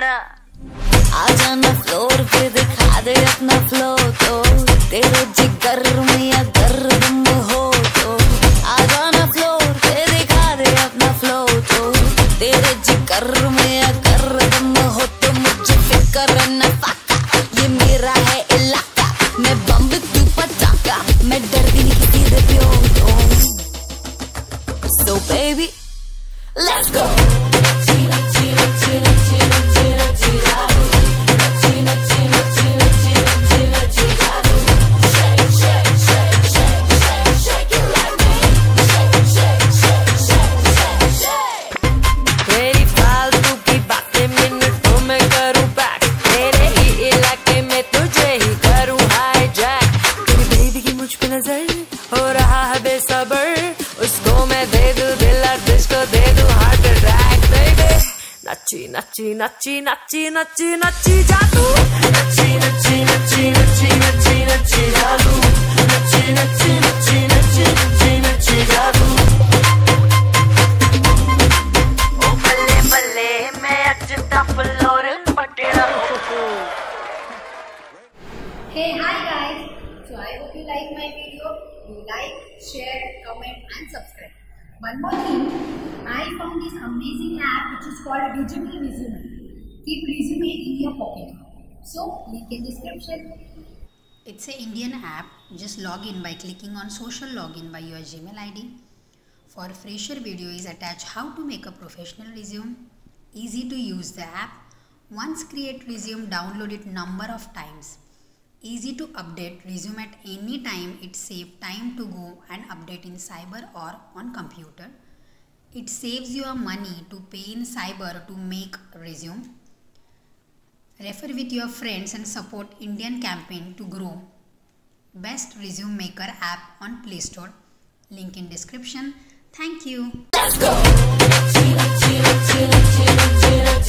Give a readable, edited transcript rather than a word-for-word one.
जा। आजा ना फ्लोर पे दिखा दे अपना फ्लो, तो तेरे जिगर में अगर दम हो तो आजा ना फ्लोर पे दिखा दे अपना फ्लो, तो तेरे जिगर में अगर दम हो तो मुझे फिक्र न फाका, ये मेरा है इलाका, मैं बम तू पटाखा, मैं डरती नहीं किसी से प्यो तो। So baby, let's go. हो रहा है बेसबर, उसको मैं दे दूं दिल और तुझको दे दूं हार्ट अटैक बेबी। नच्ची नच्ची नच्ची नच्ची नच्ची नच्ची जादू, नच्ची नच्ची नच्ची नच्ची नच्ची नच्ची जादू, नच्ची नच्ची नच्ची नच्ची नच्ची नच्ची जादू। ओ बल्ले बल्ले मैं अजता फ्लोर पटेड़ा। Hey, hi guys. So I hope you like my video. Do like, share, comment and subscribe. One more thing, I found this amazing app which is called Digital Resume. Keep resume in your pocket. So link in description. It's an Indian app. Just log in by clicking on social login by your Gmail ID. For fresher video is attached how to make a professional resume. Easy to use the app. Once create resume, download it number of times. Easy to update resume at any time. It saves time to go and update in cyber or on computer. It saves your money to pay in cyber to make resume. Refer with your friends and support Indian campaign to grow. Best resume maker app on Play Store. Link in description. Thank you. Let's go.